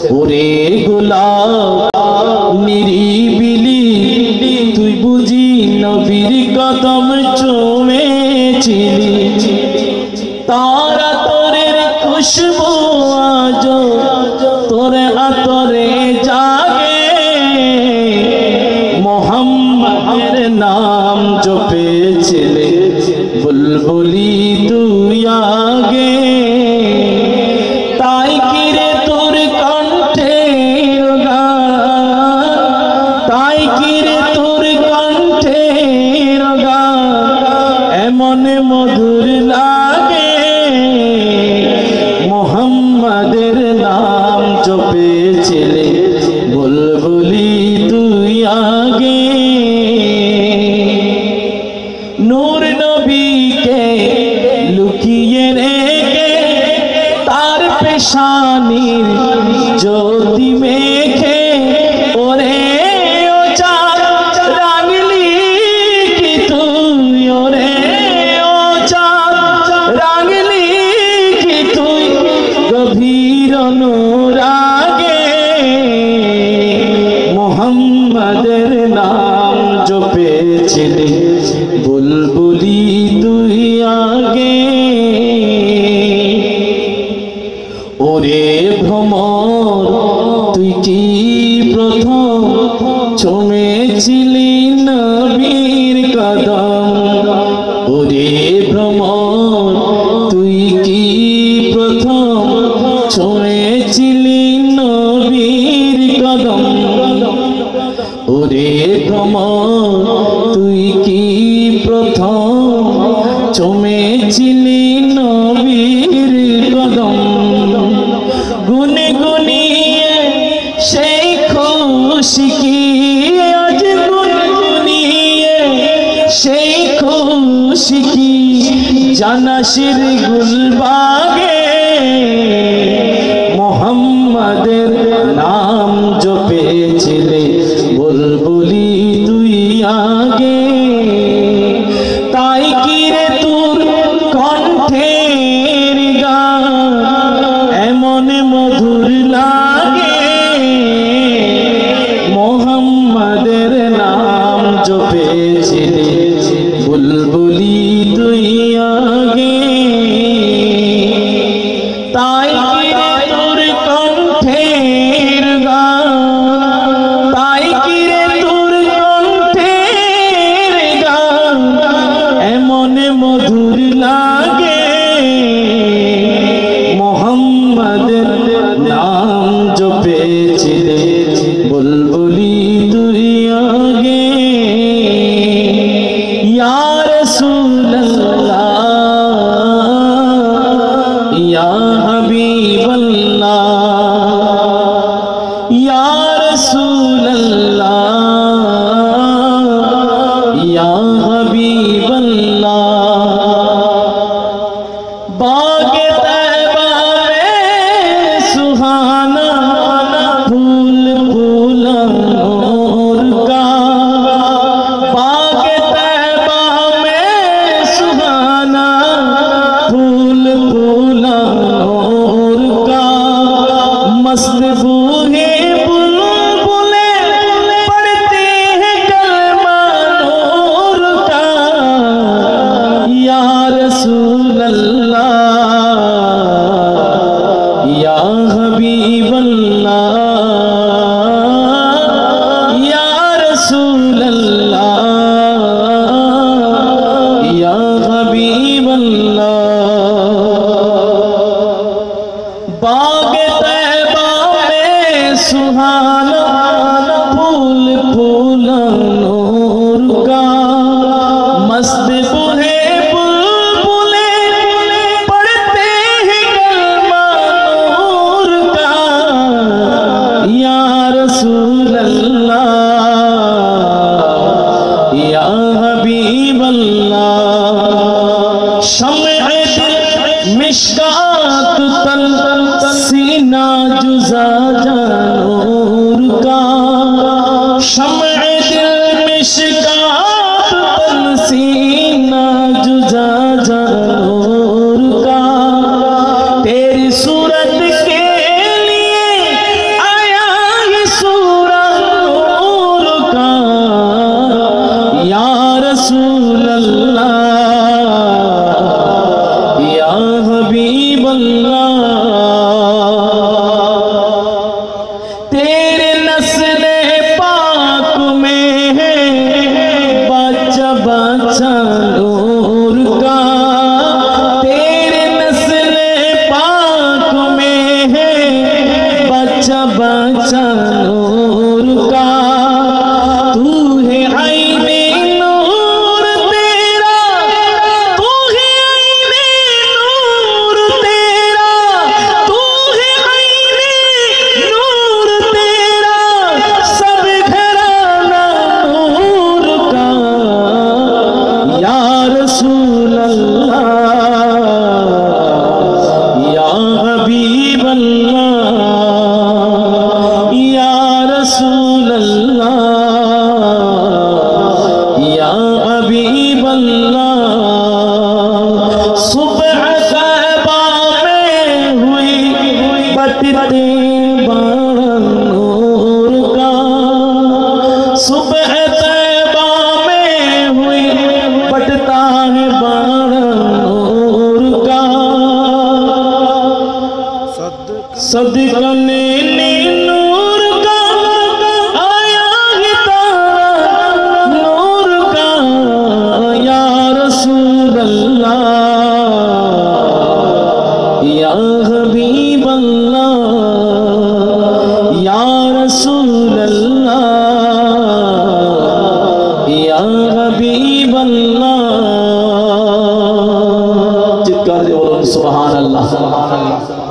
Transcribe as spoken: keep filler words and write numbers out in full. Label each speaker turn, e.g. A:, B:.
A: ওরে গোলাপ নিরিবিলি তুই বুঝি নবীর কদম চুমেছিলি তারা তোরের খুশবু আজ তোর আতরে জাগে মোহাম্মদের নাম জপেছিলে বুলবুলি তুই আগে তাই কিরে তোর কণ্ঠে গান তাই কিরে তোর কণ্ঠে গান এমন মধুর লাগে মোহাম্মদের নাম জপেছিলে বুলবুলি তুই আগে নূর নবীকে লুকিয়ে রেখে তার পেশানির জ্যোতি মেখে ওরে ও চাঁদ রাঙলি কি তুই ওরে ও চাঁদ রাঙলি কি তুই গভীর অনুরাগে মোহাম্মদের নাম জপেছিলে বুলবুলি তুই আগে ওরে ভ্রমর তুই কি প্রথম চুমেছিলি নবীর কদম ওরে ভ্রমর তুই কি প্রথম চুমেছিলি নবীর কদম ওরে ভ্রমর তুই কি প্রথম চুমেছিলি নবীর কদম গুনে গুনিয়ে সেই খুশি কি আজ গুনগুনিয়ে সেই খুশি কি জানাসির গুলবাগে মোহাম্মদের নাম জপেছিলে বুলবুলি তুই আগে তাই কিরে তোর কণ্ঠের গান এমন মধুর লাগে মোহাম্মদের নাম জপেছিলে বুলবুলি তুই আগে তাই কিরে তোর কণ্ঠের গান তাই কিরে তোর কণ্ঠের গান এমন মধুর লাগে মোহাম্মদের নাম জপেছিলে বুলবুলি তুই আগে ইয়া রাসূলুল্লাহ ইয়া হাবিবাল্লাহ ইয়া রাসূলুল্লাহ ইয়া হাবিবাল্লাহ बागे तैबा में सुहाना फूल फूला नूर का बागे तैबा में सुहाना फूल फूला नूर का मस्त बूहे बुलबुले पढ़ते हैं कलमा नूर का या रसूल अल्लाह या हबीब अल्लाह या रसूल अल्लाह या हबीब अल्लाह बागे तैबा में सुहाना फूल फूला नूर का मस्त बुहे बुलबुले पढ़ते हैं कलमा नूर का या रसूल अल्लाह या हबीब अल्लाह शम्अ दिल मिश्कात तल सीना जुजा नूर का शम्अ दिल मिश्कात तल सीना जुजा नूर का तेरी सूरत के लिए रसूल अल्लाह या हबीब अल्लाह। सुबह तैबा में हुई बटते बाण नूर का, सुबह तैबा में हुई बटता है बाण नूर का। सदका लेने नूर का आया है तारा नूर का या रसूल अल्लाह या हबीब अल्लाह या रसूल अल्लाह या हबीब अल्लाह। चित्कार से बोलो सुभान अल्लाह।